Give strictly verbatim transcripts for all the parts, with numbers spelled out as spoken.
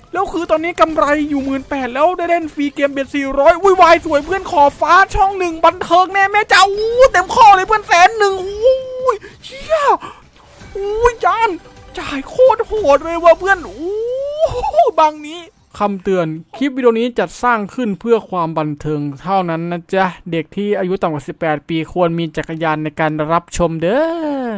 แล้วคือตอนนี้กำไรอยู่หมื่นแปดแล้วได้เล่นฟรีเกมเบ็ดสี่ร้อยอุ้ยวายสวยเพื่อนขอฟ้าช่องหนึ่งบันเทิงแน่แม่เจ้าอู้เต็มข้อเลยเพื่อนแสนหนึ่งอู้ยเชี่ยอู้ยจานจ่ายโคตรโหดเลยว่ะเพื่อนอู้บางนี้คำเตือนคลิปวิดีโอนี้จัดสร้างขึ้นเพื่อความบันเทิงเท่านั้นนะจ๊ะเด็กที่อายุต่ำกว่าสิบแปดปีควรมีจักรยานในการรับชมเด้อ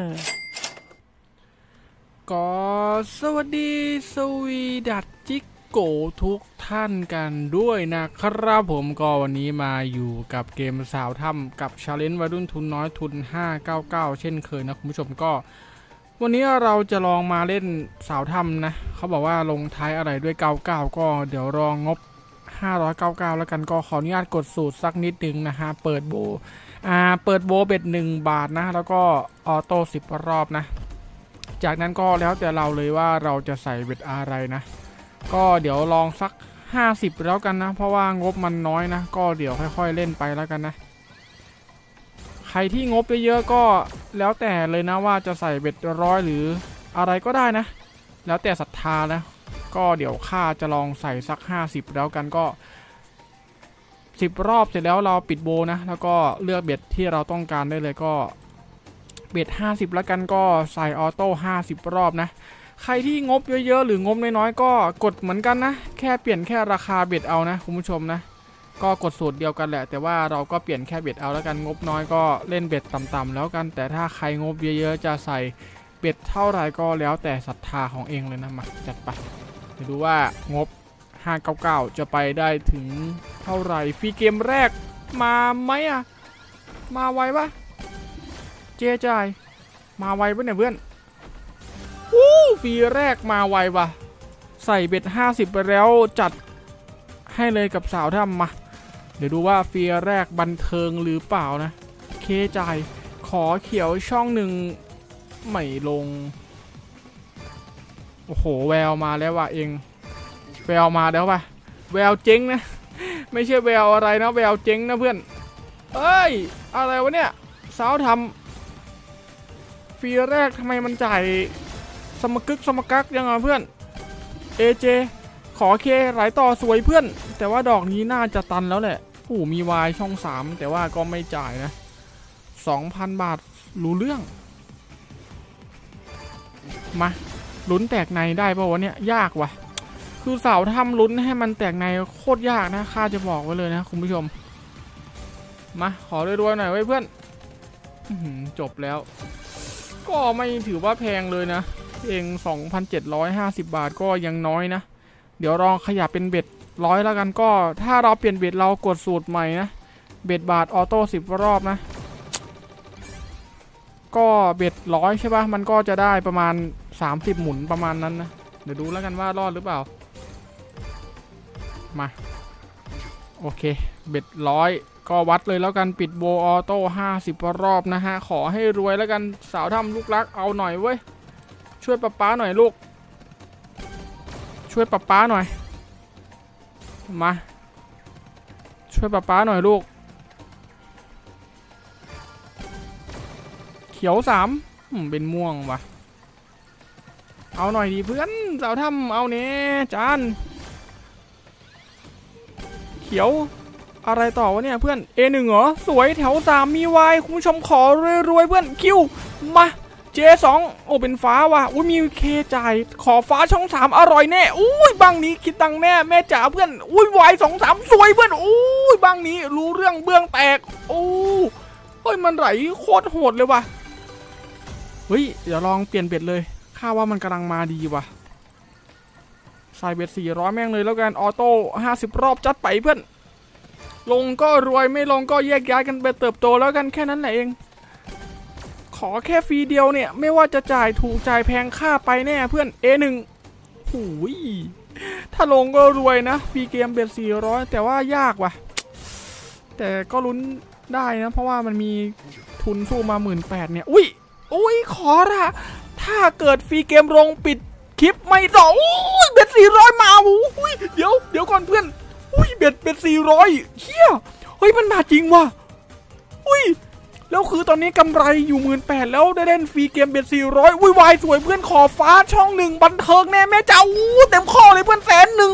ก็สวัสดีสวีดัตจิกโกทุกท่านกันด้วยนะครับผมก็วันนี้มาอยู่กับเกมสาวถ้ำกับชาเลนจ์วัยรุ่นทุนน้อยทุนห้าเก้าเก้าเช่นเคยนะคุณผู้ชมก็วันนี้เราจะลองมาเล่นสาวถ้ำนะเขาบอกว่าลงท้ายอะไรด้วยเก้าเก้าก็เดี๋ยวรองงบห้าร้อยเก้าสิบเก้าแล้วกันก็ขออนุญาตกดสูตรสักนิดนึงนะฮะเปิดโบอ่าเปิดโบเบ็ดหนึ่งบาทนะแล้วก็ออโต้สิบรอบนะจากนั้นก็แล้วแต่เราเลยว่าเราจะใส่เบ็ดอะไรนะก็เดี๋ยวลองสักห้าสิบแล้วกันนะเพราะว่างบมันน้อยนะก็เดี๋ยวค่อยๆเล่นไปแล้วกันนะใครที่งบเยอะๆก็แล้วแต่เลยนะว่าจะใส่เบ็ดร้อยหรืออะไรก็ได้นะแล้วแต่ศรัทธานะก็เดี๋ยวข้าจะลองใส่สักห้าสิบแล้วกันก็สิบรอบเสร็จแล้วเราปิดโบนะแล้วก็เลือกเบ็ดที่เราต้องการได้เลยก็เบ็ดห้าสิบแล้วกันก็ใส่ออโต้ห้าสิบรอบนะใครที่งบเยอะๆหรืองบน้อยๆก็กดเหมือนกันนะแค่เปลี่ยนแค่ราคาเบ็ดเอานะคุณผู้ชมนะก็กดสูตรเดียวกันแหละแต่ว่าเราก็เปลี่ยนแค่เบ็ดเอาแล้วกันงบน้อยก็เล่นเบ็ดต่ำๆแล้วกันแต่ถ้าใครงบเยอะๆจะใส่เบ็ดเท่าไหร่ก็แล้วแต่ศรัทธาของเองเลยนะมาจัดไปไปดูว่างบห้าเก้าเก้าจะไปได้ถึงเท่าไหร่ฟรีเกมแรกมาไหมอะมาไวปะเจ๊จ่ายมาไวปะเนี่ยเพื่อนอู้ฟรีแรกมาไวปะใส่เบ็ดห้าสิบไปแล้วจัดให้เลยกับสาวถ้ำมาเดี๋ยวดูว่าฟรีแรกบันเทิงหรือเปล่านะเคจ่ายขอเขียวช่องหนึ่งไม่ลงโอ้โหแววมาแล้วว่ะเองแววมาแล้วว่ะแววเจ๊งนะไม่ใช่แววอะไรนะแววเจ๊งนะเพื่อนเอ้ยอะไรวะเนี่ยสาวทำฟรีแรกทำไมมันจ่ายสมกึกสมกักยังไงเพื่อนเอเจขอเคไหลต่อสวยเพื่อนแต่ว่าดอกนี้น่าจะตันแล้วแหละโอ้มีวายช่องสามแต่ว่าก็ไม่จ่ายนะ สองพัน บาทรู้เรื่องมาลุ้นแตกในได้ป่าวะเนี่ยยากว่ะคือสาวทำลุ้นให้มันแตกในโคตรยากนะข้าจะบอกไว้เลยนะคุณผู้ชมมาขอรวยๆหน่อยไว้เพื่อนจบแล้วก็ไม่ถือว่าแพงเลยนะเอง สองพันเจ็ดร้อยห้าสิบ บาทก็ยังน้อยนะเดี๋ยวลองขยับเป็นเบ็ดร้อยแล้วกันก็ถ้าเราเปลี่ยนเบ็ดเรากดสูตรใหม่นะเบ็ดบาทออโต้สิบรอบนะก็เบ็ดร้อยใช่ปะมันก็จะได้ประมาณสามสิบหมุนประมาณนั้นนะเดี๋ยวดูแล้วกันว่ารอดหรือเปล่ามาโอเคเบ็ดร้อยก็วัดเลยแล้วกันปิดโบออโต้ห้าสิบรอบนะฮะขอให้รวยแล้วกันสาวทำลูกรักเอาหน่อยเว้ยช่วยป๊าป๊าหน่อยลูกช่วยป๊าป๊าหน่อยมาช่วยป๊าป๊าหน่อยลูกเขียวสามเป็นม่วงว่ะเอาหน่อยดีเพื่อนสาวทำเอาเน่จานเขียวอะไรต่อวะเนี่ยเพื่อน เอ หนึ่ง เหรอสวยแถวสามมีวายคุณผู้ชมขอรวยๆเพื่อนคิวมา เจ สอง โอ้เป็นฟ้าว่ะอุ้ยมีเคจ่ายขอฟ้าช่องสามอร่อยแน่อุ้ยบางนี้คิดตังแน่แม่จ๋าเพื่อนอุ้ยวายสองสามสวยเพื่อนอุ้ยบางนี้รู้เรื่องเบื้องแตกโอ้เฮ้ยมันไหลโคตรโหดเลยว่ะเฮ้ยเดี๋ยวลองเปลี่ยนเบ็ดเลยข้าว่ามันกำลังมาดีว่ะใส่เบ็ดสี่ร้อยแม่งเลยแล้วกันออโต้ห้าสิบรอบจัดไปเพื่อนลงก็รวยไม่ลงก็แยกย้ายกันไปเติบโตแล้วกันแค่นั้นแหละเองขอแค่ฟรีเดียวเนี่ยไม่ว่าจะจ่ายถูกจ่ายแพงค่าไปแน่เพื่อน เอ หนึ่ง หูยถ้าลงก็รวยนะฟรีเกมเบ็ดสี่ร้อยแต่ว่ายากว่ะแต่ก็ลุ้นได้นะเพราะว่ามันมีทุนสู้มา หนึ่งหมื่นแปดพัน เนี่ยอุ้ยอุ้ยขอละถ้าเกิดฟรีเกมลงปิดคลิปไม่ต่ออุ้ยเบ็ดสี่ร้อยมาอุ้ยเดี๋ยวเดี๋ยวก่อนเพื่อนอุ้ยเบ็ดเบ็ดสี่ร้อยเฮียเฮ้ยมันมาจริงว่ะอุ้ยแล้วคือตอนนี้กำไรอยู่หมื่นแปดแล้วได้เล่นฟรีเกมเบ็ดสี่ร้อยอุ้ยวายสวยเพื่อนขอฟ้าช่องหนึ่งบันเทิงแน่แม่เจ้าอู้เต็มข้อเลยเพื่อนแสนหนึ่ง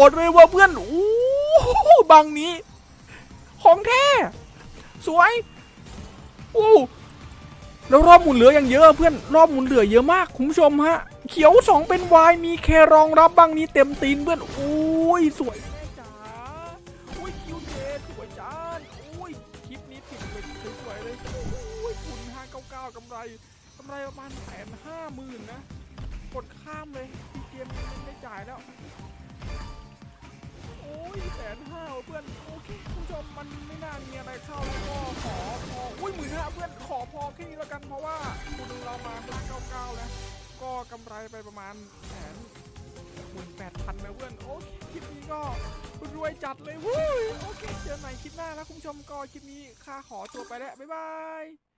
ดเลยว่ะเพื่อนโอ้บังนี้ของแท้สวยโอ้แล้วรอบหมุนเหลืออย่างเยอะเพื่อนรอบหมุนเหลือเยอะมากคุณผู้ชมฮะเขียวสองเป็นวายมีแครองรับบังนี้เต็มตีนเพื่อนโอ้ยสวยแม่จ๋าโอ้ยคิวเจสวยจ้าโอ้ยคลิปนี้ติดเลยสวยเลยโอ้ยทุนห้าเก้าเก้ากำไรกำไรประมาณแสนห้าหมื่นนะกดข้ามเลยเกมนี้ไม่จ่ายแล้วโอ้ยแสนห้าเพื่อนโอเคคุณผู้ชมมันไม่น่ามีอะไรเข้าแล้วก็ขอพออุ้ยหมื่นห้าเพื่อนขอพอแค่นี้แล้วกันเพราะว่าคุณเรามาห้าเก้าเก้าแล้วก็กำไรไปประมาณแสนหมื่นแปดพันนะเพื่อนโอเคคลิปนี้ก็รวยจัดเลยวุ้ยโอเคเจอใหม่คลิปหน้าแล้วคุณผู้ชมก็คลิปนี้ค่าขอตัวไปแล้วบ๊ายบาย